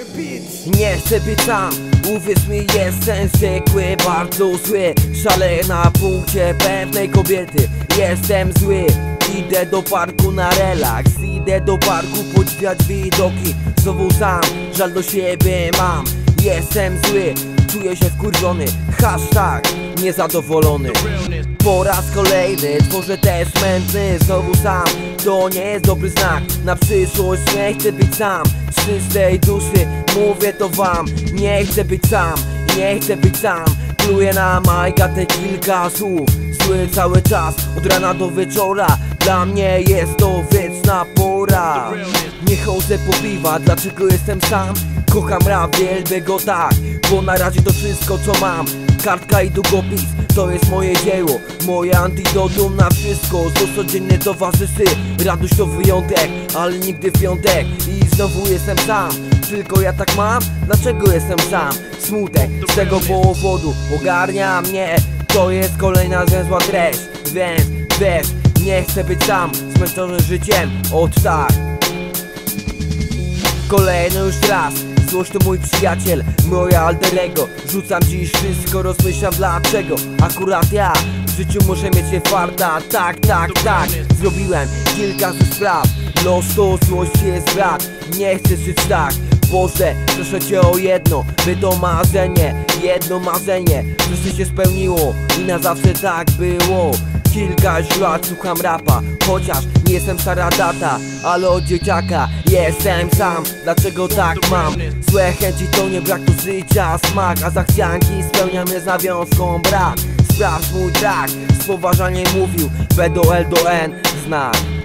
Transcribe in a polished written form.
Nie chcę być sam, uwierz mi, jestem zwykły, bardzo zły. Szaleję na punkcie pewnej kobiety. Jestem zły, idę do parku na relaks. Idę do parku podziwiać widoki. Znowu sam, żal do siebie mam. Jestem zły, czuję się wkurwiony. Hashtag niezadowolony. Po raz kolejny tworzę test mętny. Znowu sam, to nie jest dobry znak. Na przyszłość nie chcę być sam. Z czystej duszy mówię to wam. Nie chcę być sam, nie chcę być sam. Pluję na Majka te kilka słów. Zły cały czas, od rana do wieczora. Dla mnie jest to wieczna pora. Nie chodzę po piwa, dlaczego jestem sam? Kocham rap, wielbię go tak, bo na razie to wszystko co mam. Kartka i długopis, to jest moje dzieło. Moje antidotum na wszystko. Znów codziennie towarzyszy radość to wyjątek, ale nigdy w piątek. I znowu jestem sam, tylko ja tak mam? Dlaczego jestem sam? Smutek z tego powodu ogarnia mnie. To jest kolejna zwięzła treść, więc wiesz, nie chcę być sam, zmęczony życiem, od tak. Kolejny już raz, złość to mój przyjaciel, moje alter ego. Rzucam dziś wszystko, rozmyślam dlaczego akurat ja w życiu muszę mieć się farta. Tak, zrobiłem kilka złych spraw. Los to złość jest brat, nie chcę żyć tak. Boże, proszę Cię o jedno, by to marzenie, jedno marzenie wreszcie się spełniło i na zawsze tak było. Kilka lat słucham rapa, chociaż nie jestem stara data, ale od dzieciaka jestem sam. Dlaczego tak mam? Złe chęci to nie brak, to życia smak, a zachcianki spełnia mnie z nawiązką brak. Sprawdź mój track, z poważaniem mówił B do L do N znak.